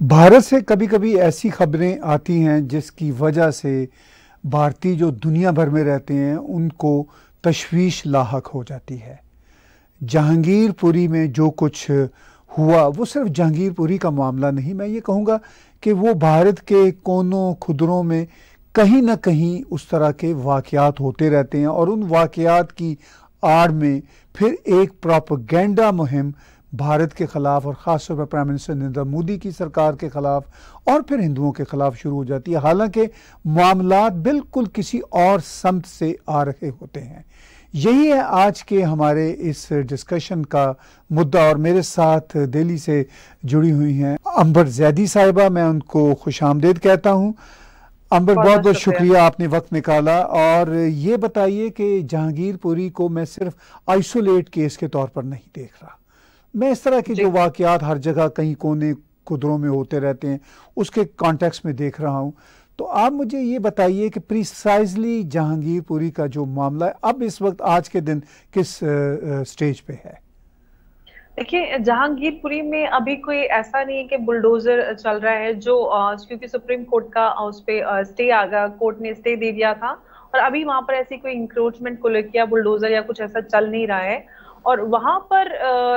भारत से कभी कभी ऐसी खबरें आती हैं जिसकी वजह से भारतीय जो दुनिया भर में रहते हैं उनको तशवीश लाहक हो जाती है। जहांगीरपुरी में जो कुछ हुआ वो सिर्फ जहांगीरपुरी का मामला नहीं, मैं ये कहूँगा कि वो भारत के कोनों खुदरों में कहीं ना कहीं उस तरह के वाक़यात होते रहते हैं और उन वाक़यात की आड़ में फिर एक प्रोपेगेंडा मुहिम भारत के ख़िलाफ़ और ख़ास तौर पर प्राइम मिनिस्टर नरेंद्र मोदी की सरकार के ख़िलाफ़ और फिर हिंदुओं के ख़िलाफ़ शुरू हो जाती है। हालांकि मामलात बिल्कुल किसी और समत से आ रहे होते हैं। यही है आज के हमारे इस डिस्कशन का मुद्दा और मेरे साथ दिल्ली से जुड़ी हुई हैं अंबर जैदी साहिबा। मैं उनको खुशामदीद कहता हूँ। अंबर, बहुत बहुत शुक्रिया आपने वक्त निकाला। और ये बताइए कि जहांगीरपुरी को मैं सिर्फ आइसोलेट केस के तौर पर नहीं देख रहा, मैं इस तरह के जो वाक़यात हर जगह कहीं कोने कुदरों में होते रहते हैं उसके कॉन्टेक्स्ट में देख रहा हूँ। तो आप मुझे ये बताइए कि प्रिसाइजली जहांगीरपुरी का जो मामला है अब इस वक्त आज के दिन किस स्टेज पे है? देखिए, जहांगीरपुरी में अभी कोई ऐसा नहीं है कि बुलडोजर चल रहा है जो क्योंकि सुप्रीम कोर्ट का उस पे स्टे आ गया, कोर्ट ने स्टे दे दिया था और अभी वहां पर ऐसी कोई इंक्रोचमेंट को लेकर बुलडोजर या कुछ ऐसा चल नहीं रहा है। और वहां पर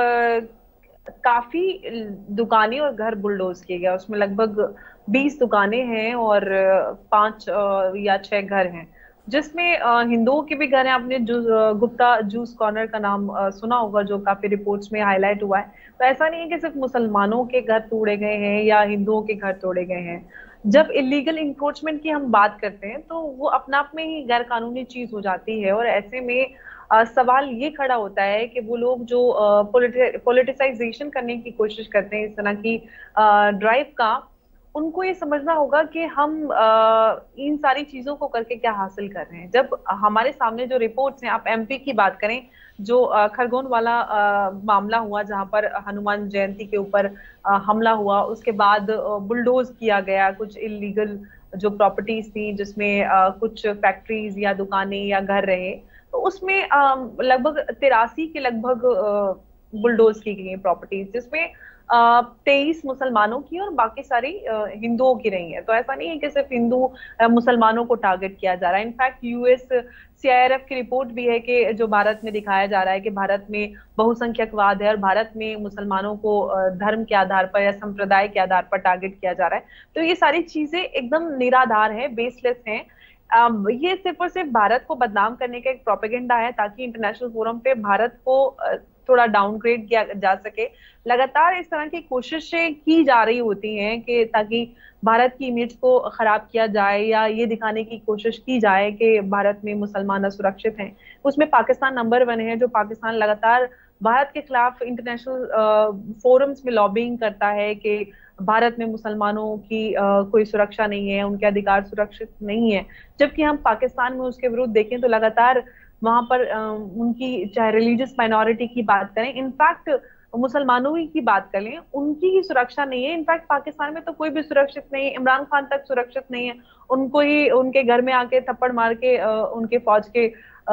काफी दुकानें और घर बुलडोज किए गए, उसमें लगभग 20 दुकानें हैं और 5 या 6 घर हैं, जिसमें हिंदुओं के भी घर हैं। आपने गुप्ता जूस कॉर्नर का नाम सुना होगा, जो काफी रिपोर्ट्स में हाईलाइट हुआ है। तो ऐसा नहीं है कि सिर्फ मुसलमानों के घर तोड़े गए हैं या हिंदुओं के घर तोड़े गए हैं। जब इलीगल इंक्रोचमेंट की हम बात करते हैं तो वो अपना आप में ही गैर कानूनी चीज हो जाती है और ऐसे में सवाल ये खड़ा होता है कि वो लोग जो पॉलिटिसाइजेशन करने की कोशिश करते हैं इस तरह की ड्राइव का, उनको ये समझना होगा कि हम इन सारी चीजों को करके क्या हासिल कर रहे हैं। जब हमारे सामने जो रिपोर्ट्स हैं, आप एमपी की बात करें, जो खरगोन वाला मामला हुआ जहां पर हनुमान जयंती के ऊपर हमला हुआ, उसके बाद बुलडोज किया गया कुछ इलीगल जो प्रॉपर्टीज थी, जिसमें कुछ फैक्ट्रीज या दुकानें या घर रहे, तो उसमें लगभग 83 के लगभग बुलडोज की गई प्रॉपर्टीज, जिसमें 23 मुसलमानों की और बाकी सारी हिंदुओं की रही है। तो ऐसा नहीं है कि सिर्फ हिंदू मुसलमानों को टारगेट किया जा रहा है। इनफैक्ट यूएस सीआईआरएफ की रिपोर्ट भी है कि जो भारत में दिखाया जा रहा है कि भारत में बहुसंख्यकवाद है और भारत में मुसलमानों को धर्म के आधार पर या संप्रदाय के आधार पर टारगेट किया जा रहा है। तो ये सारी चीजें एकदम निराधार है, बेसलेस है। ये सिर्फ और सिर्फ भारत को बदनाम करने का एक प्रोपेगेंडा है ताकि इंटरनेशनल फोरम पे भारत को थोड़ा डाउनग्रेड किया जा सके। लगातार इस तरह की कोशिशें की जा रही होती हैं कि ताकि भारत की इमेज को खराब किया जाए या ये दिखाने की कोशिश की जाए कि भारत में मुसलमान असुरक्षित हैं। उसमें पाकिस्तान नंबर 1 है, जो पाकिस्तान लगातार भारत के खिलाफ इंटरनेशनल फोरम्स में लॉबिंग करता है कि भारत में मुसलमानों की कोई सुरक्षा नहीं है, उनके अधिकार सुरक्षित नहीं है। जबकि हम पाकिस्तान में उसके विरुद्ध देखें तो लगातार वहां पर उनकी, चाहे रिलीजियस माइनॉरिटी की बात करें, इनफैक्ट मुसलमानों की बात करें, उनकी ही सुरक्षा नहीं है। इनफैक्ट पाकिस्तान में तो कोई भी सुरक्षित नहीं है, इमरान खान तक सुरक्षित नहीं है। उनको ही उनके घर में आके थप्पड़ मार के उनके फौज के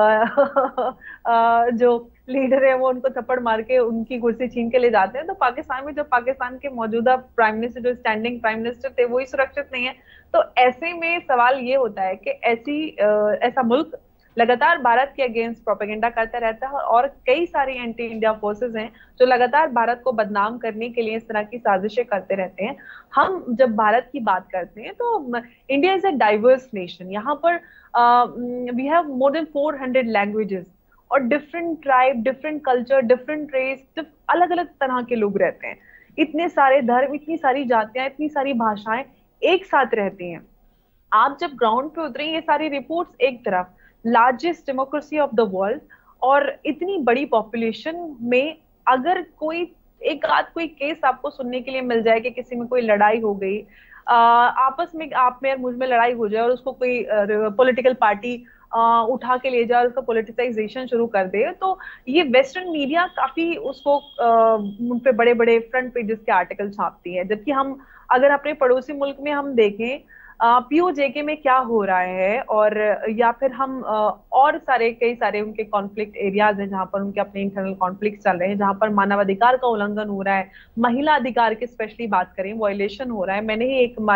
जो लीडर है वो उनको थप्पड़ मार के उनकी कुर्सी छीन के ले जाते हैं। तो पाकिस्तान में जो पाकिस्तान के मौजूदा प्राइम मिनिस्टर, जो स्टैंडिंग प्राइम मिनिस्टर थे, वो ही सुरक्षित नहीं है। तो ऐसे में सवाल ये होता है कि ऐसा मुल्क लगातार भारत के अगेंस्ट प्रोपेगेंडा करता रहता है और कई सारी एंटी इंडिया फोर्सेस हैं जो लगातार भारत को बदनाम करने के लिए इस तरह की साजिशें करते रहते हैं। हम जब भारत की बात करते हैं तो India is a diverse nation. यहाँ पर we have more than 400 languages और different tribe, different culture, different race, अलग अलग तरह के लोग रहते हैं। इतने सारे धर्म, इतनी सारी जातियां, इतनी सारी भाषाएं एक साथ रहती हैं। आप जब ग्राउंड पे उतरे, ये सारी रिपोर्ट्स एक तरफ, largest democracy of the world और इतनी बड़ी पॉपुलेशन में अगर कोई एक आध कोई केस आपको सुनने के लिए मिल जाए कि किसी में कोई लड़ाई हो गई, आपस में आप में और मुझ में लड़ाई हो जाए और उसको कोई पॉलिटिकल पार्टी उठा के ले जाए और उसका पॉलिटिसाइजेशन शुरू कर दे, तो ये वेस्टर्न मीडिया काफी उसको उन पे बड़े बड़े फ्रंट पेजेस के आर्टिकल छापती है। जबकि हम अगर अपने पड़ोसी मुल्क में हम देखें, पीओजेके में क्या हो रहा है, और या फिर हम और कई सारे उनके कॉन्फ्लिक्ट एरियाज हैं जहां पर उनके अपने इंटरनल कॉन्फ्लिक्ट चल रहे हैं, जहां पर मानवाधिकार का उल्लंघन हो रहा है, महिला अधिकार की स्पेशली बात करें वायलेशन हो रहा है। मैंने ही एक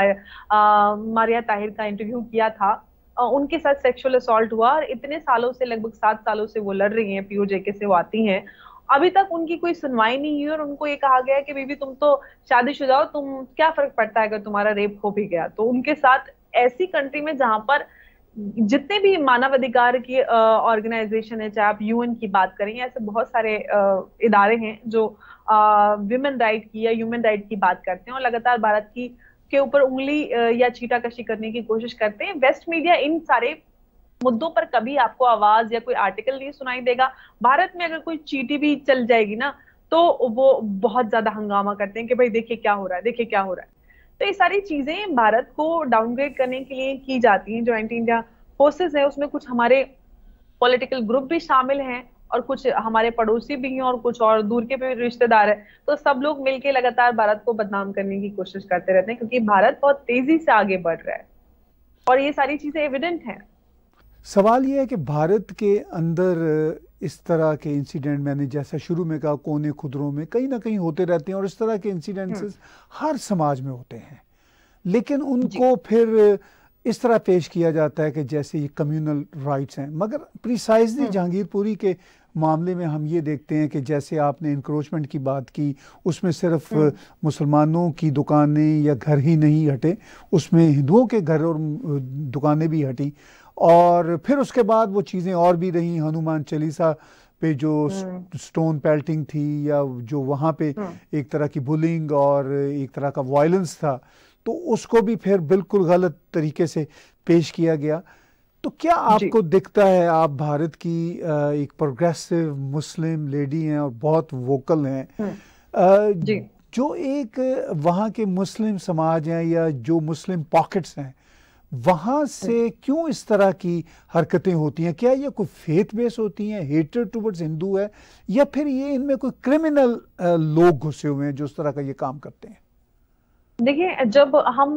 मारिया ताहिर का इंटरव्यू किया था, उनके साथ सेक्सुअल असॉल्ट हुआ, और इतने सालों से, लगभग 7 सालों से वो लड़ रही हैं, पीओजेके से वो आती हैं, अभी तक उनकी कोई सुनवाई नहीं हुई, और उनको ये कहा गया कि बीबी तुम तो शादीशुदा हो, तुम क्या फर्क पड़ता है अगर तुम्हारा रेप हो भी गया तो। उनके साथ ऐसी कंट्री में जहां पर जितने भी मानवाधिकार की ऑर्गेनाइजेशन है, चाहे आप यूएन की बात करें, ऐसे बहुत सारे इदारे हैं जो विमेन राइट की या ह्यूमन राइट की बात करते हैं और लगातार भारत की के ऊपर उंगली या छीटाकशी करने की कोशिश करते हैं। वेस्ट मीडिया इन सारे मुद्दों पर कभी आपको आवाज या कोई आर्टिकल नहीं सुनाई देगा। भारत में अगर कोई चीटी भी चल जाएगी ना, तो वो बहुत ज्यादा हंगामा करते हैं कि भाई देखिए क्या हो रहा है, देखिए क्या हो रहा है। तो ये सारी चीजें भारत को डाउनग्रेड करने के लिए की जाती हैं। जो एंटी इंडिया फोर्सेस है उसमें कुछ हमारे पॉलिटिकल ग्रुप भी शामिल हैं, और कुछ हमारे पड़ोसी भी हैं, और कुछ और दूर के भी रिश्तेदार हैं। तो सब लोग मिलकर लगातार भारत को बदनाम करने की कोशिश करते रहते हैं, क्योंकि भारत बहुत तेजी से आगे बढ़ रहा है और ये सारी चीजें एविडेंट हैं। सवाल ये है कि भारत के अंदर इस तरह के इंसिडेंट, मैंने जैसा शुरू में कहा, कोने खुदरों में कहीं ना कहीं होते रहते हैं, और इस तरह के इंसिडेंट्स हर समाज में होते हैं, लेकिन उनको फिर इस तरह पेश किया जाता है कि जैसे ये कम्युनल राइट्स हैं। मगर प्रिसाइजली जहांगीरपुरी के मामले में हम ये देखते हैं कि जैसे आपने इंक्रोचमेंट की बात की, उसमें सिर्फ मुसलमानों की दुकानें या घर ही नहीं हटे, उसमें हिंदुओं के घर और दुकानें भी हटी, और फिर उसके बाद वो चीज़ें और भी रहीं। हनुमान चालीसा पे जो स्टोन पेल्टिंग थी, या जो वहाँ पे एक तरह की बुलिंग और एक तरह का वायलेंस था, तो उसको भी फिर बिल्कुल गलत तरीके से पेश किया गया। तो क्या आपको दिखता है, आप भारत की एक प्रोग्रेसिव मुस्लिम लेडी हैं और बहुत वोकल हैं, जो एक वहाँ के मुस्लिम समाज हैं या जो मुस्लिम पॉकेट्स हैं, वहाँ से क्यों इस तरह की हरकतें होती हैं? क्या ये कोई फेथ बेस होती हैं, हेट्रेड टुवर्ड्स हिंदू है, या फिर ये इनमें कोई क्रिमिनल लोग घुसे हुए हैं जो इस तरह का ये काम करते हैं? देखिए, जब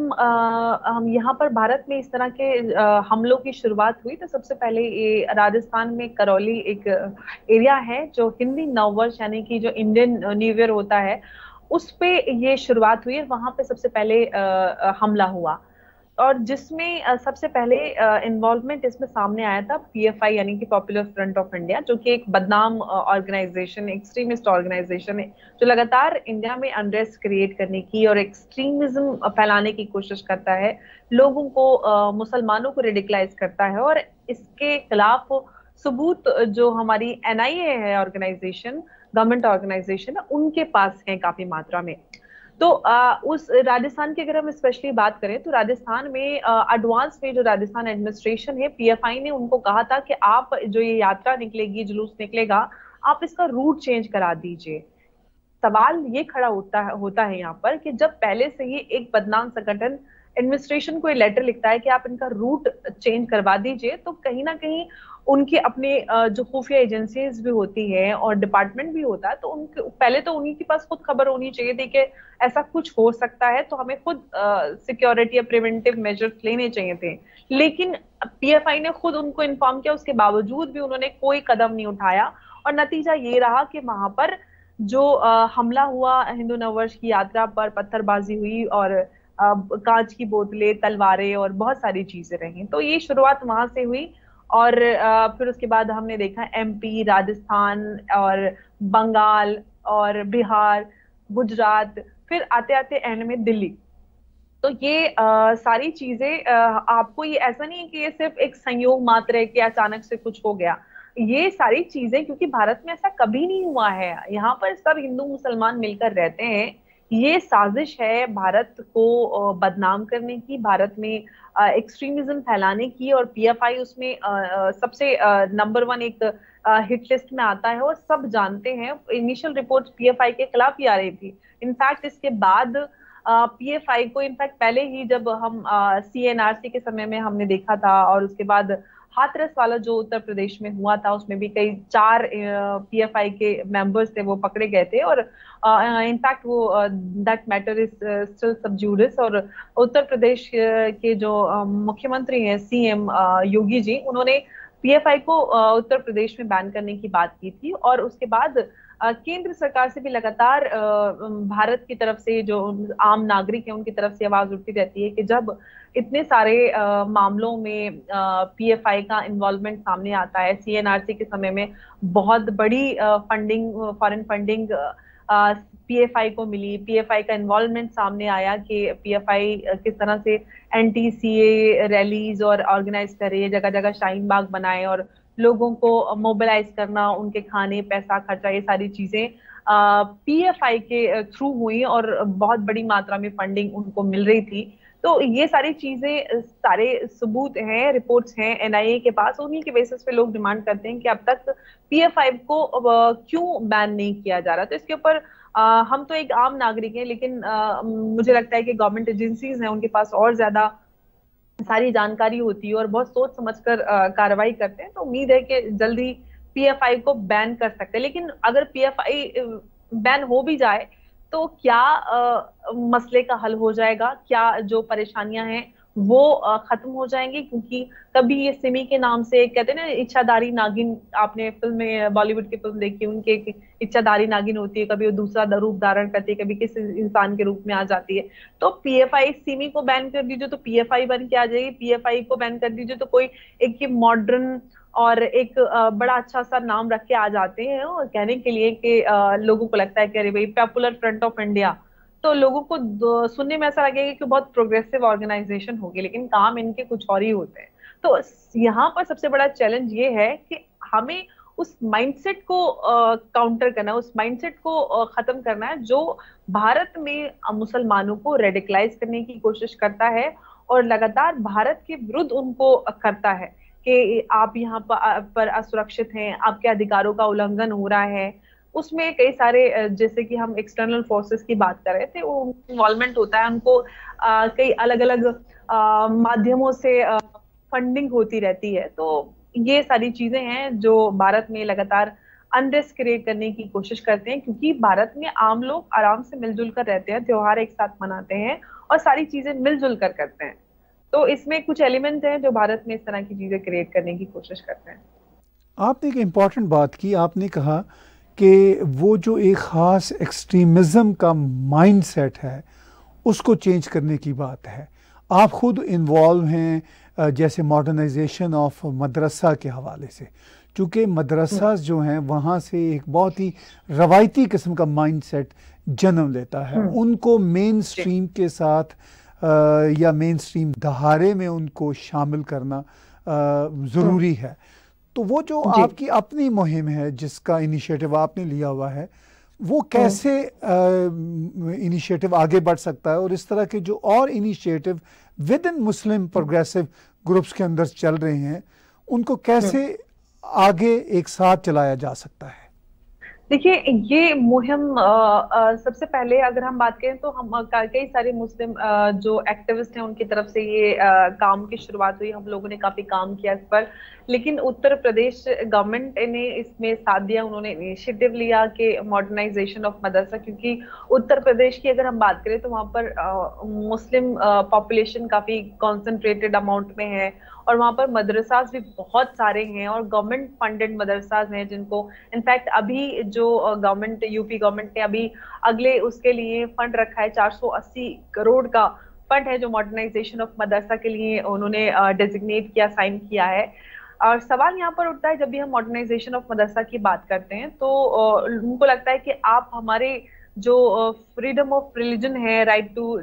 हम यहाँ पर भारत में इस तरह के हमलों की शुरुआत हुई, तो सबसे पहले ये राजस्थान में करौली एक एरिया है, जो हिंदी नववर्ष यानी कि जो इंडियन न्यू ईयर होता है, उस पे ये शुरुआत हुई, वहां पे सबसे पहले हमला हुआ, और जिसमें सबसे पहले इन्वॉल्वमेंट इसमें सामने आया था पीएफआई यानी कि पॉपुलर फ्रंट ऑफ इंडिया, जो कि एक बदनाम ऑर्गेनाइजेशन, एक्सट्रीमिस्ट ऑर्गेनाइजेशन है, जो लगातार इंडिया में अनरेस्ट क्रिएट करने की और एक्सट्रीमिज्म फैलाने की कोशिश करता है, लोगों को मुसलमानों को रेडिकलाइज करता है, और इसके खिलाफ सबूत जो हमारी एनआईए है ऑर्गेनाइजेशन, गवर्नमेंट ऑर्गेनाइजेशन है, उनके पास है काफी मात्रा में। तो उस राजस्थान की अगर हम स्पेशली बात करें, तो राजस्थान में एडवांस में जो राजस्थान एडमिनिस्ट्रेशन है, पीएफआई ने उनको कहा था कि आप जो ये यात्रा निकलेगी, जुलूस निकलेगा, आप इसका रूट चेंज करा दीजिए। सवाल ये खड़ा होता है यहाँ पर कि जब पहले से ही एक बदनाम संगठन एडमिनिस्ट्रेशन को ये लेटर लिखता है कि आप इनका रूट चेंज करवा दीजिए, तो कहीं ना कहीं उनके अपने जो खुफिया एजेंसीज भी होती है और डिपार्टमेंट भी होता है, तो उनके पहले तो उन्हीं के पास खुद खबर होनी चाहिए थी कि ऐसा कुछ हो सकता है, तो हमें खुद सिक्योरिटी या प्रिवेंटिव मेजर्स लेने चाहिए थे। लेकिन पीएफआई ने खुद उनको इन्फॉर्म किया, उसके बावजूद भी उन्होंने कोई कदम नहीं उठाया, और नतीजा ये रहा कि वहां पर जो हमला हुआ, हिंदू नववर्ष की यात्रा पर पत्थरबाजी हुई, और कांच की बोतलें, तलवारें और बहुत सारी चीजें रही। तो ये शुरुआत वहां से हुई, और फिर उसके बाद हमने देखा एमपी, राजस्थान और बंगाल और बिहार, गुजरात, फिर आते आते एंड में दिल्ली। तो ये सारी चीजें आपको, ये ऐसा नहीं है कि ये सिर्फ एक संयोग मात्र है कि अचानक से कुछ हो गया। ये सारी चीजें, क्योंकि भारत में ऐसा कभी नहीं हुआ है, यहाँ पर सब हिंदू मुसलमान मिलकर रहते हैं, ये साजिश है भारत को बदनाम करने की, भारत में एक्सट्रीमिज्म फैलाने की, और पीएफआई उसमें सबसे नंबर 1 एक हिट लिस्ट में आता है, और सब जानते हैं। इनिशियल रिपोर्ट पीएफआई के खिलाफ ही आ रही थी। इनफैक्ट इसके बाद पीएफआई को, इनफैक्ट पहले ही जब हम सीएनआरसी के समय में हमने देखा था, और उसके बाद हाथरस वाला जो उत्तर प्रदेश में हुआ था, उसमें भी कई 4 पीएफआई के मेंबर्स थे, वो पकड़े गए थे। और इनफैक्ट वो दैट मैटर इज स्टिल सब जुडिस। और उत्तर प्रदेश के जो मुख्यमंत्री हैं, सीएम योगी जी, उन्होंने पीएफआई को उत्तर प्रदेश में बैन करने की बात की थी। और उसके बाद केंद्र सरकार से भी लगातार भारत की तरफ से, जो आम नागरिक है उनकी तरफ से आवाज उठती रहती है कि जब इतने सारे मामलों में पीएफआई का इन्वॉल्वमेंट सामने आता है, सीएनआरसी के समय में बहुत बड़ी फंडिंग, फॉरेन फंडिंग पीएफआई को मिली, पीएफआई का इन्वॉल्वमेंट सामने आया कि पीएफआई किस तरह से एंटी सीए रैलीज और ऑर्गेनाइज करे, जगह जगह शाहीन बाग बनाए और लोगों को मोबिलाइज करना, उनके खाने, पैसा, खर्चा, ये सारी चीजें पीएफआई के थ्रू हुई और बहुत बड़ी मात्रा में फंडिंग उनको मिल रही थी। तो ये सारी चीजें, सारे सबूत हैं, रिपोर्ट्स हैं एनआईए के पास, उन्हीं के बेसिस पे लोग डिमांड करते हैं कि अब तक पीएफआई को क्यों बैन नहीं किया जा रहा। तो इसके ऊपर हम तो एक आम नागरिक हैं, लेकिन मुझे लगता है कि गवर्नमेंट एजेंसीज हैं, उनके पास और ज्यादा सारी जानकारी होती है और बहुत सोच समझकर कार्रवाई करते हैं। तो उम्मीद है कि जल्दी पीएफआई को बैन कर सकते हैं। लेकिन अगर पीएफआई बैन हो भी जाए तो क्या मसले का हल हो जाएगा? क्या जो परेशानियां हैं वो खत्म हो जाएंगी? क्योंकि कभी ये सिमी के नाम से, कहते हैं ना इच्छाधारी नागिन, आपने फिल्म में, बॉलीवुड की फिल्म देखी, उनके एक इच्छाधारी नागिन होती है, कभी वो दूसरा रूप धारण करती है, कभी किस इंसान के रूप में आ जाती है। तो पीएफआई, सिमी को बैन कर दीजिए तो पीएफआई बन के आ जाएगी, पीएफआई को बैन कर दीजिए तो कोई एक मॉडर्न और एक बड़ा अच्छा सा नाम रख के आ जाते हैं और कहने के लिए कि लोगों को लगता है कि अरे भाई पॉपुलर फ्रंट ऑफ इंडिया, तो लोगों को सुनने में ऐसा लगेगा कि बहुत प्रोग्रेसिव ऑर्गेनाइजेशन होगी, लेकिन काम इनके कुछ और ही होते हैं। तो यहाँ पर सबसे बड़ा चैलेंज ये है कि हमें उस माइंडसेट को काउंटर करना है, उस माइंडसेट को खत्म करना है जो भारत में मुसलमानों को रेडिकलाइज करने की कोशिश करता है और लगातार भारत के विरुद्ध उनको करता है कि आप यहाँ पर असुरक्षित हैं, आपके अधिकारों का उल्लंघन हो रहा है। उसमें कई सारे, जैसे कि हम एक्सटर्नल फोर्सेस की बात कर रहे थे, वो इन्वॉल्वमेंट होता है, उनको कई अलग अलग माध्यमों से फंडिंग होती रहती है। तो ये सारी चीजें हैं जो भारत में लगातार अनरेस्ट क्रिएट करने की कोशिश करते हैं, क्योंकि भारत में आम लोग आराम से मिलजुल कर रहते हैं, त्योहार एक साथ मनाते हैं और सारी चीजें मिलजुल कर करते हैं। तो इसमें कुछ एलिमेंट हैं जो भारत में इस तरह की चीजें क्रिएट करने की कोशिश करते हैं। आपने एक इम्पॉर्टेंट बात की, आपने कहा कि वो जो एक ख़ास एक्सट्रीमिज़म का माइंडसेट है उसको चेंज करने की बात है। आप खुद इन्वॉल्व हैं जैसे मॉडर्नाइजेशन ऑफ मदरसा के हवाले से, चूँकि मदरसा जो हैं वहाँ से एक बहुत ही रवायती किस्म का माइंडसेट जन्म लेता है। उनको मेन स्ट्रीम के साथ या मेन स्ट्रीम धारे में उनको शामिल करना ज़रूरी है। तो वो जो आपकी अपनी मुहिम है, जिसका इनिशिएटिव आपने लिया हुआ है, वो कैसे इनिशिएटिव आगे बढ़ सकता है और इस तरह के जो और initiative with in Muslim progressive groups के अंदर चल रहे हैं, उनको कैसे आगे एक साथ चलाया जा सकता है? देखिए, ये मुहिम सबसे पहले अगर हम बात करें तो हम कई सारे मुस्लिम जो एक्टिविस्ट हैं उनकी तरफ से ये काम की शुरुआत हुई। हम लोगों ने काफी काम किया इस पर, लेकिन उत्तर प्रदेश गवर्नमेंट ने इसमें साथ दिया। उन्होंने इनिशिएटिव लिया कि मॉडर्नाइजेशन ऑफ मदरसा, क्योंकि उत्तर प्रदेश की अगर हम बात करें तो वहाँ पर मुस्लिम पॉपुलेशन काफी कॉन्सेंट्रेटेड अमाउंट में है और वहाँ पर मदरसाज भी बहुत सारे हैं और गवर्नमेंट फंडेड मदरसाज हैं, जिनको इनफैक्ट अभी जो गवर्नमेंट, यूपी गवर्नमेंट ने अभी अगले उसके लिए फंड रखा है, 480 करोड़ का फंड है जो मॉडर्नाइजेशन ऑफ मदरसा के लिए उन्होंने डेजिग्नेट किया, साइन किया है। और सवाल यहाँ पर उठता है, जब भी हम मॉडर्नाइजेशन ऑफ मदरसा की बात करते हैं तो उनको लगता है कि आप हमारे जो फ्रीडम ऑफ रिलीजन है, राइट टू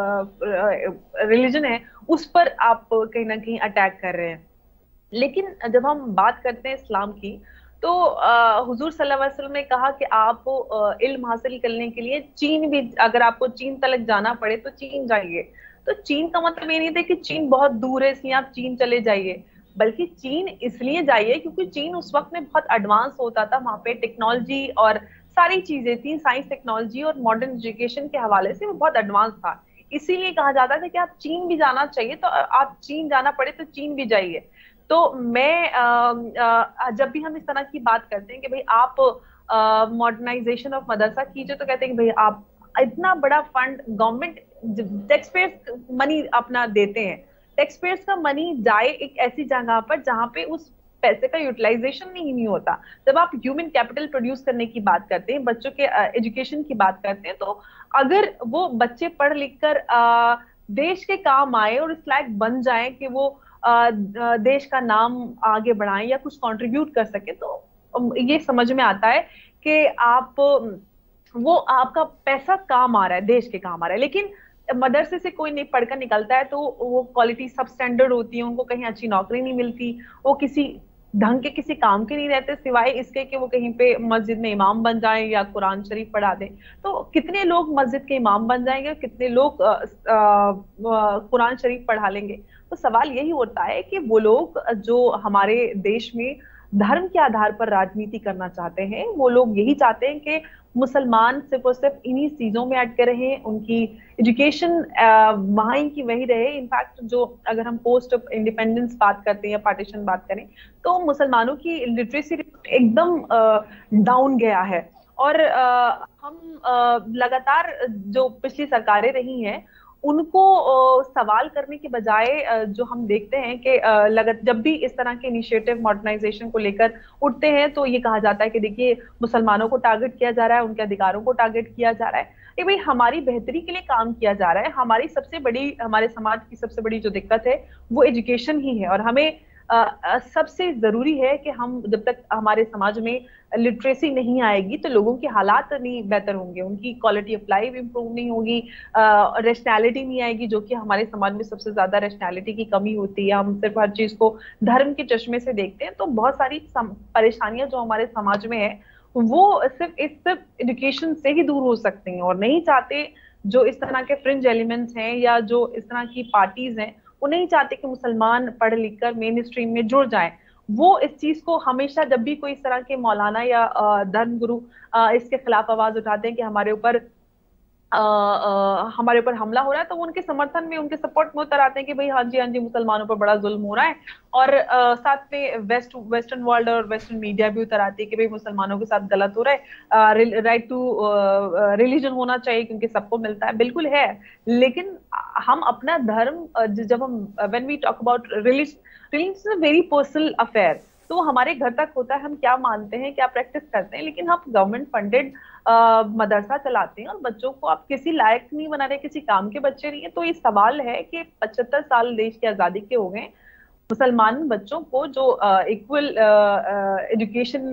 रिलीजन है, उस पर आप कहीं ना कहीं अटैक कर रहे हैं। लेकिन जब हम बात करते हैं इस्लाम की, तो हुजूर सल्लल्लाहु अलैहि वसल्लम ने कहा कि आप इल्म हासिल करने के लिए चीन भी, अगर आपको चीन तक जाना पड़े तो चीन जाइए। तो चीन का मतलब ये नहीं था कि चीन बहुत दूर है इसलिए आप चीन चले जाइए, बल्कि चीन इसलिए जाइए क्योंकि चीन उस वक्त में बहुत एडवांस होता था, वहां पे टेक्नोलॉजी और सारी चीजें थी, साइंस, टेक्नोलॉजी और मॉडर्न एजुकेशन के हवाले से वो बहुत एडवांस था। इसीलिए कहा जाता था कि आप चीन भी जाना चाहिए, तो आप चीन जाना पड़े तो चीन भी जाइए। तो मैं जब भी हम इस तरह की बात करते हैं कि भाई आप मॉडर्नाइजेशन ऑफ मदरसा कीजिए, तो कहते हैं कि भाई आप इतना बड़ा fund government tax payers money अपना देते हैं, टैक्स पेयर्स का मनी जाए एक ऐसी जगह पर जहां पे उस पैसे का यूटिलाइजेशन नहीं होता। जब आप ह्यूमन कैपिटल प्रोड्यूस करने की बात करते हैं, बच्चों के एजुकेशन की बात करते हैं, तो अगर वो बच्चे पढ़ लिख कर देश के काम आए और इस लायक बन जाए कि वो देश का नाम आगे बढ़ाएं या कुछ कंट्रीब्यूट कर सके, तो ये समझ में आता है कि आप वो आपका पैसा काम आ रहा है, देश के काम आ रहा है। लेकिन मदरसे से कोई नहीं पढ़कर निकलता है तो वो क्वालिटी सब स्टैंडर्ड होती है, उनको कहीं अच्छी नौकरी नहीं मिलती, वो किसी ढंग के किसी काम के नहीं रहते सिवाय इसके कि वो कहीं पे मस्जिद में इमाम बन जाए या कुरान शरीफ पढ़ा दें। तो कितने लोग मस्जिद के इमाम बन जाएंगे, कितने लोग कुरान शरीफ पढ़ा लेंगे। तो सवाल यही होता है कि वो लोग जो हमारे देश में धर्म के आधार पर राजनीति करना चाहते हैं, वो लोग यही चाहते हैं कि मुसलमान सिर्फ और सिर्फ इन्हीं चीजों में अटके रहे, उनकी एजुकेशन वहीं की वही रहे। इनफैक्ट जो अगर हम पोस्ट इंडिपेंडेंस बात करते हैं या पार्टीशन बात करें, तो मुसलमानों की लिटरेसी एकदम डाउन गया है। और हम लगातार जो पिछली सरकारें रही हैं उनको सवाल करने के बजाय जो हम देखते हैं कि जब भी इस तरह के इनिशिएटिव मॉडर्नाइजेशन को लेकर उठते हैं तो ये कहा जाता है कि देखिए मुसलमानों को टारगेट किया जा रहा है, उनके अधिकारों को टारगेट किया जा रहा है। ये भाई हमारी बेहतरी के लिए काम किया जा रहा है। हमारी सबसे बड़ी, हमारे समाज की सबसे बड़ी जो दिक्कत है वो एजुकेशन ही है, और हमें सबसे जरूरी है कि हम जब तक हमारे समाज में लिटरेसी नहीं आएगी तो लोगों के हालात नहीं बेहतर होंगे, उनकी क्वालिटी ऑफ लाइफ इंप्रूव नहीं होगी, रैशनैलिटी नहीं आएगी, जो कि हमारे समाज में सबसे ज्यादा रैशनैलिटी की कमी होती है। हम सिर्फ हर चीज को धर्म के चश्मे से देखते हैं, तो बहुत सारी परेशानियां जो हमारे समाज में है वो सिर्फ एजुकेशन से ही दूर हो सकती हैं। और नहीं चाहते जो इस तरह के फ्रिंज एलिमेंट्स हैं या जो इस तरह की पार्टीज हैं, वो नहीं चाहते कि मुसलमान पढ़ लिख कर मेन स्ट्रीम में जुड़ जाएं। वो इस चीज को हमेशा, जब भी कोई इस तरह के मौलाना या धर्म गुरु इसके खिलाफ आवाज उठाते हैं कि हमारे ऊपर हमला हो रहा है, तो वो उनके समर्थन में, उनके सपोर्ट में उतर आते हैं कि भाई हाँ जी मुसलमानों पर बड़ा जुल्म हो रहा है। और साथ में वेस्टर्न वर्ल्ड और वेस्टर्न मीडिया भी उतर आती है कि भाई मुसलमानों के साथ गलत हो रहा है, राइट टू रिलीजन होना चाहिए क्योंकि सबको मिलता है। बिल्कुल है, लेकिन हम अपना धर्म जब हम when we talk about religion is a very personal affair, तो हमारे घर तक होता है, हम क्या मानते हैं, क्या प्रैक्टिस करते हैं। लेकिन हम गवर्नमेंट फंडेड मदरसा चलाते हैं और बच्चों को आप किसी लायक नहीं बना रहे, किसी काम के बच्चे नहीं है। तो ये सवाल है कि 75 साल देश की आजादी के हो गए, मुसलमान बच्चों को जो इक्वल एजुकेशन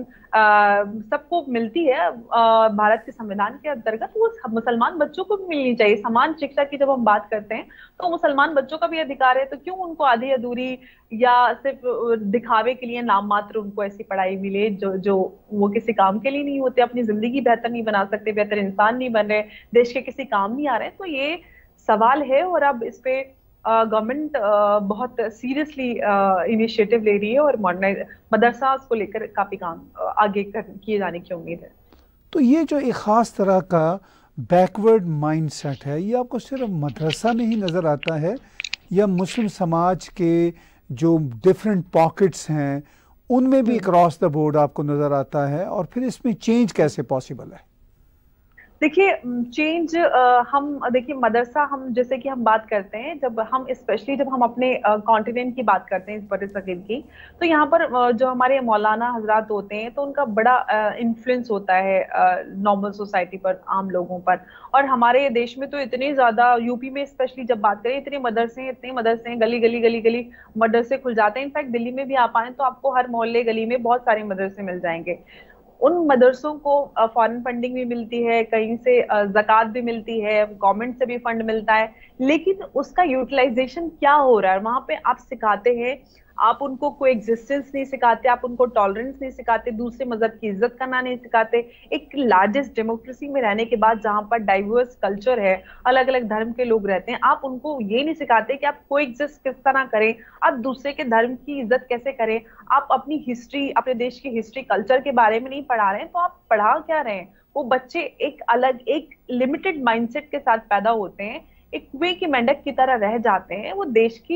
सबको मिलती है भारत के संविधान के अंतर्गत, वो मुसलमान बच्चों को भी मिलनी चाहिए। समान शिक्षा की जब हम बात करते हैं तो मुसलमान बच्चों का भी अधिकार है, तो क्यों उनको आधी अधूरी या सिर्फ दिखावे के लिए नाम मात्र उनको ऐसी पढ़ाई मिले जो वो किसी काम के लिए नहीं होते, अपनी जिंदगी बेहतर नहीं बना सकते, बेहतर इंसान नहीं बन रहे, देश के किसी काम नहीं आ रहे। तो ये सवाल है और अब इस पे गवर्नमेंट बहुत सीरियसली इनिशिएटिव ले रही है और मदरसा को लेकर काफी काम आगे किए जाने की उम्मीद है। तो ये जो एक खास तरह का बैकवर्ड माइंडसेट है, ये आपको सिर्फ मदरसा में ही नज़र आता है या मुस्लिम समाज के जो डिफरेंट पॉकेट्स हैं उनमें भी क्रॉस द बोर्ड आपको नज़र आता है? और फिर इसमें चेंज कैसे पॉसिबल है? देखिए चेंज हम देखिए मदरसा, हम जैसे कि हम बात करते हैं, जब हम स्पेशली जब हम अपने कॉन्टिनेंट की बात करते हैं इस बड़े सगीर की, तो यहाँ पर जो हमारे मौलाना हजरात होते हैं तो उनका बड़ा इन्फ्लुएंस होता है नॉर्मल सोसाइटी पर, आम लोगों पर। और हमारे देश में तो इतने ज्यादा, यूपी में स्पेशली जब बात करें, इतने मदरसे हैं, गली गली गली गली मदरसे खुल जाते हैं। इनफैक्ट दिल्ली में भी आप आए तो आपको हर मोहल्ले गली में बहुत सारे मदरसे मिल जाएंगे। उन मदरसों को फॉरेन फंडिंग भी मिलती है, कहीं से ज़कात भी मिलती है, गवर्नमेंट से भी फंड मिलता है, लेकिन उसका यूटिलाइजेशन क्या हो रहा है? वहां पे आप सिखाते हैं, आप उनको कोई एग्जिस्टेंस नहीं सिखाते, आप उनको टॉलरेंस नहीं सिखाते, दूसरे मजहब की इज्जत करना नहीं सिखाते। एक लार्जेस्ट डेमोक्रेसी में रहने के बाद जहां पर डाइवर्स कल्चर है, अलग अलग धर्म के लोग रहते हैं, आप उनको ये नहीं सिखाते कि आप कोई एग्जिस्ट किस तरह करें, आप दूसरे के धर्म की इज्जत कैसे करें, आप अपनी हिस्ट्री, अपने देश की हिस्ट्री कल्चर के बारे में नहीं पढ़ा रहे हैं, तो आप पढ़ा क्या रहे हैं? वो बच्चे एक अलग, एक लिमिटेड माइंडसेट के साथ पैदा होते हैं, एक कुएं की मेंढक की तरह रह जाते हैं। वो देश की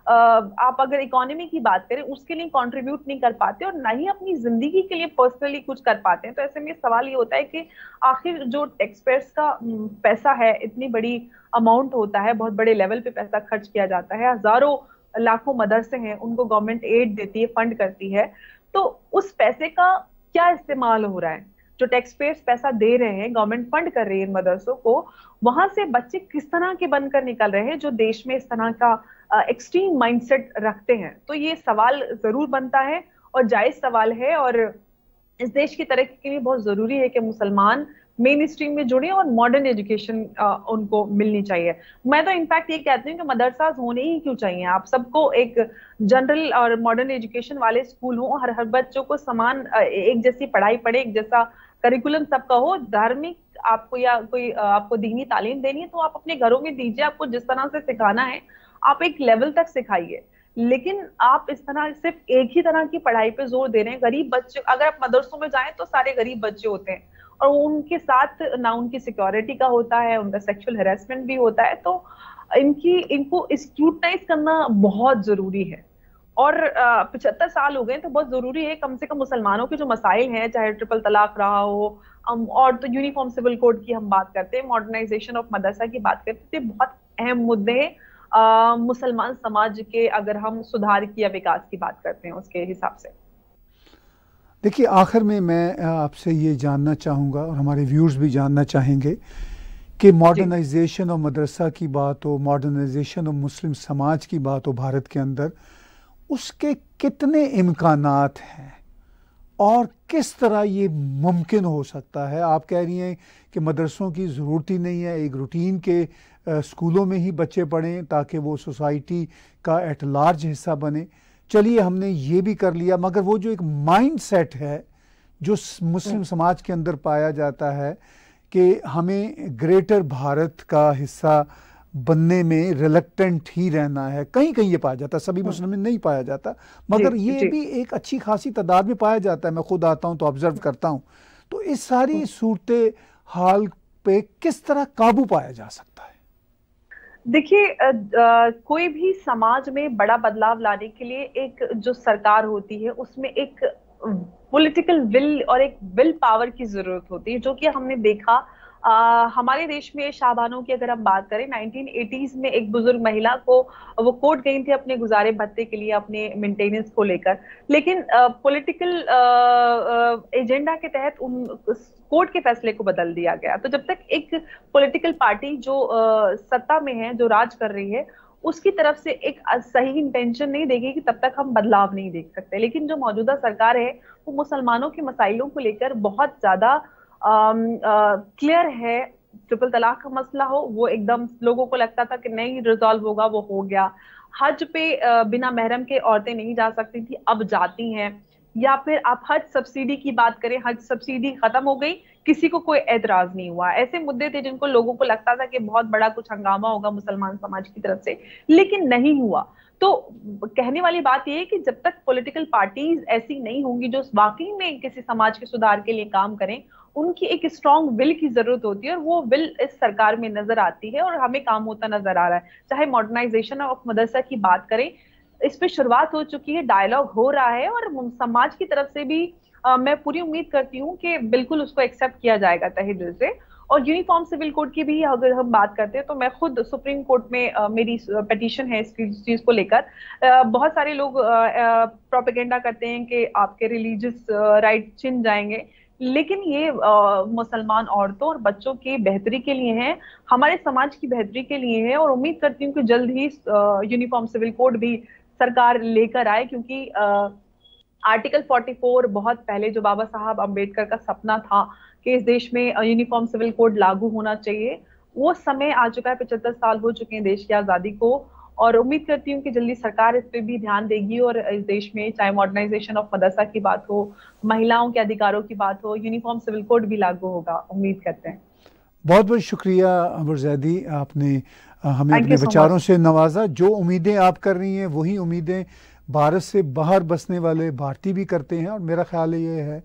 आप अगर इकोनॉमी की बात करें उसके लिए कंट्रीब्यूट नहीं कर पाते और ना ही अपनी जिंदगी के लिए पर्सनली कुछ कर पाते हैं। तो ऐसे में सवाल ये होता है कि आखिर जो टैक्स पेयर्स का पैसा है, इतनी बड़ी अमाउंट होता है, बहुत बड़े लेवल पे पैसा खर्च किया जाता है, हजारों लाखों मदरसे हैं, उनको गवर्नमेंट एड देती है, फंड करती है, तो उस पैसे का क्या इस्तेमाल हो रहा है? जो टैक्स पेयर्स पैसा दे रहे हैं, गवर्नमेंट फंड कर रही है इन मदरसों को, वहां से बच्चे किस तरह के बनकर निकल रहे हैं जो देश में इस तरह का एक्सट्रीम माइंडसेट रखते हैं? तो ये सवाल जरूर बनता है और जायज सवाल है, और इस देश की तरक्की के लिए बहुत जरूरी है कि मुसलमान मेन स्ट्रीम में जुड़े और मॉडर्न एजुकेशन उनको मिलनी चाहिए। मैं तो इनफैक्ट ये कहती हूँ कि मदरसा होने ही क्यों चाहिए, आप सबको एक जनरल और मॉडर्न एजुकेशन वाले स्कूल हो, हर बच्चों को समान एक जैसी पढ़ाई पढ़े, एक जैसा करिकुलम सबका हो। धार्मिक आपको या कोई आपको दीनी तालीम देनी है तो आप अपने घरों में दीजिए, आपको जिस तरह से सिखाना है आप एक लेवल तक सिखाइए, लेकिन आप इस तरह सिर्फ एक ही तरह की पढ़ाई पे जोर दे रहे हैं। गरीब बच्चे, अगर आप मदरसों में जाएं तो सारे गरीब बच्चे होते हैं और उनके साथ ना उनकी सिक्योरिटी का होता है, उनका सेक्सुअल हेरासमेंट भी होता है, तो इनको स्क्रूटनाइज करना बहुत जरूरी है। और 75 साल हो गए तो बहुत जरूरी है कम से कम मुसलमानों के जो मसाइल हैं, चाहे ट्रिपल तलाक रहा हो, और तो यूनिफॉर्म सिविल कोड की हम बात करते हैं, मॉडर्नाइजेशन ऑफ मदरसा की बात करते हैं, बहुत अहम मुद्दे हैं मुसलमान समाज के, अगर हम सुधार की या विकास की बात करते हैं उसके हिसाब से। देखिए, आखिर में मैं आपसे ये जानना चाहूँगा और हमारे व्यूअर्स भी जानना चाहेंगे कि मॉडर्नाइजेशन और मदरसा की बात हो, मॉडर्नाइजेशन और मुस्लिम समाज की बात हो भारत के अंदर, उसके कितने इम्कानात हैं और किस तरह ये मुमकिन हो सकता है? आप कह रही हैं कि मदरसों की ज़रूरत ही नहीं है, एक रूटीन के स्कूलों में ही बच्चे पढ़ें ताकि वो सोसाइटी का एट लार्ज हिस्सा बने। चलिए, हमने ये भी कर लिया, मगर वो जो एक माइंड सेट है जो मुस्लिम समाज के अंदर पाया जाता है कि हमें ग्रेटर भारत का हिस्सा बनने में रिलक्टेंट ही रहना है, कहीं कहीं ये पाया जाता है, सभी मुस्लिम में नहीं पाया जाता, मगर ये भी एक अच्छी खासी तादाद में पाया जाता है। मैं खुद आता हूँ तो ऑब्जर्व करता हूँ। तो इस सारी सूरत हाल पे किस तरह काबू पाया जा सकता है? देखिए, कोई भी समाज में बड़ा बदलाव लाने के लिए एक जो सरकार होती है उसमें एक पॉलिटिकल विल और एक विल पावर की जरूरत होती है, जो कि हमने देखा हमारे देश में। शाहबानो की अगर हम बात करें, 1980s में एक बुजुर्ग महिला को वो कोर्ट गई थी अपने गुजारे भत्ते के लिए, अपने मेंटेनेंस को लेकर, लेकिन पॉलिटिकल एजेंडा के तहत उन कोर्ट के फैसले को बदल दिया गया। तो जब तक एक पॉलिटिकल पार्टी जो सत्ता में है, जो राज कर रही है, उसकी तरफ से एक सही इंटेंशन नहीं देगी कि तब तक हम बदलाव नहीं देख सकते। लेकिन जो मौजूदा सरकार है वो मुसलमानों के मसाइलों को लेकर बहुत ज्यादा क्लियर है। ट्रिपल तलाक का मसला हो, वो एकदम लोगों को लगता था कि नहीं रिजॉल्व होगा, वो हो गया। हज पे बिना महरम के औरतें नहीं जा सकती थी, अब जाती हैं। या फिर आप हज सब्सिडी की बात करें, हज सब्सिडी खत्म हो गई, किसी को कोई एतराज नहीं हुआ। ऐसे मुद्दे थे जिनको लोगों को लगता था कि बहुत बड़ा कुछ हंगामा होगा मुसलमान समाज की तरफ से, लेकिन नहीं हुआ। तो कहने वाली बात यह है कि जब तक पॉलिटिकल पार्टीज ऐसी नहीं होंगी जो वाकई में किसी समाज के सुधार के लिए काम करें, उनकी एक स्ट्रॉन्ग विल की जरूरत होती है, और वो विल इस सरकार में नजर आती है और हमें काम होता नजर आ रहा है। चाहे मॉडर्नाइजेशन ऑफ मदरसा की बात करें, इस पे शुरुआत हो चुकी है, डायलॉग हो रहा है, और समाज की तरफ से भी मैं पूरी उम्मीद करती हूँ कि बिल्कुल उसको एक्सेप्ट किया जाएगा तहे दिल से। और यूनिफॉर्म सिविल कोड की भी अगर हम बात करते हैं तो मैं खुद सुप्रीम कोर्ट में मेरी पिटीशन है इस चीज को लेकर। बहुत सारे लोग प्रोपेगेंडा करते हैं कि आपके रिलीजियस राइट छिन जाएंगे, लेकिन ये मुसलमान औरतों और बच्चों की बेहतरी के लिए है, हमारे समाज की बेहतरी के लिए है। और उम्मीद करती हूँ कि जल्द ही यूनिफॉर्म सिविल कोड भी सरकार लेकर आए, क्योंकि आर्टिकल 44 बहुत पहले जो बाबा साहब अम्बेडकर का सपना था कि इस देश में यूनिफॉर्म सिविल कोड लागू होना चाहिए, वो समय आ चुका है। 75 साल हो चुके हैं देश की आजादी को, और उम्मीद करती हूँ कि जल्दी सरकार इस पे भी ध्यान देगी और इस देश में चाहे मॉडर्नाइजेशन ऑफ मदरसा की बात हो, महिलाओं के अधिकारों की बात हो, यूनिफॉर्म सिविल कोड भी लागू होगा, उम्मीद करते हैं। बहुत बहुत शुक्रिया अमर जैदी, आपने हमें अपने विचारों से नवाजा। जो उम्मीदें आप कर रही हैं वही उम्मीदें भारत से बाहर बसने वाले भारतीय भी करते हैं, और मेरा ख्याल ये है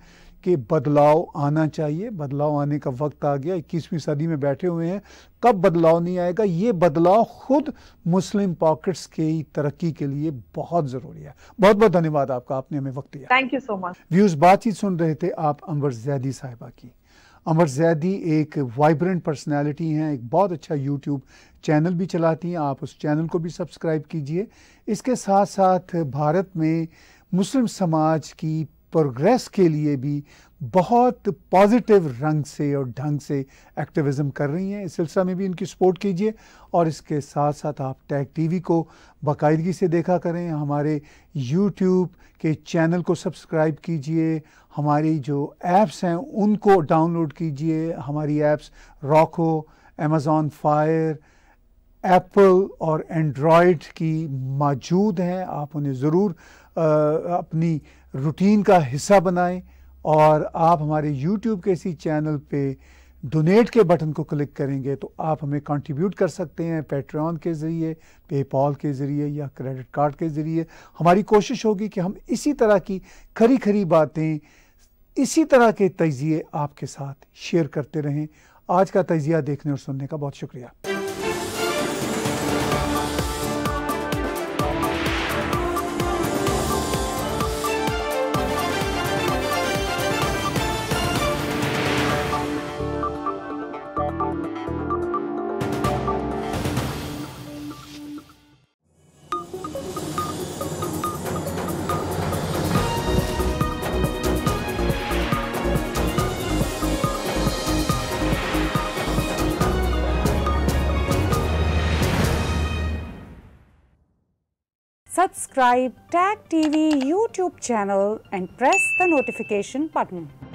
कि बदलाव आना चाहिए, बदलाव आने का वक्त आ गया। 21वीं सदी में बैठे हुए हैं, कब बदलाव नहीं आएगा? ये बदलाव खुद मुस्लिम पॉकेट्स की तरक्की के लिए बहुत ज़रूरी है। बहुत बहुत धन्यवाद आपका, आपने हमें वक्त दिया। Thank you so much. Views, बातचीत सुन रहे थे आप अंबर जैदी साहिबा की। अंबर जैदी एक वाइब्रेंट पर्सनैलिटी हैं, एक बहुत अच्छा यूट्यूब चैनल भी चलाती हैं, आप उस चैनल को भी सब्सक्राइब कीजिए। इसके साथ साथ भारत में मुस्लिम समाज की प्रोग्रेस के लिए भी बहुत पॉजिटिव रंग से और ढंग से एक्टिविज़म कर रही हैं। इस सिलसिले में भी इनकी सपोर्ट कीजिए और इसके साथ साथ आप टैग टीवी को बाकायदगी से देखा करें। हमारे यूट्यूब के चैनल को सब्सक्राइब कीजिए, हमारी जो ऐप्स हैं उनको डाउनलोड कीजिए। हमारी apps Roku, Amazon Fire, Apple और एंड्रॉयड की मौजूद हैं। आप उन्हें ज़रूर अपनी रूटीन का हिस्सा बनाएं और आप हमारे यूट्यूब के इसी चैनल पे डोनेट के बटन को क्लिक करेंगे तो आप हमें कंट्रीब्यूट कर सकते हैं पैट्रियन के ज़रिए, पेपॉल के ज़रिए या क्रेडिट कार्ड के ज़रिए। हमारी कोशिश होगी कि हम इसी तरह की खरी खरी बातें, इसी तरह के तजिए आपके साथ शेयर करते रहें। आज का तजिया देखने और सुनने का बहुत शुक्रिया। Subscribe Tag TV YouTube channel and press the notification button.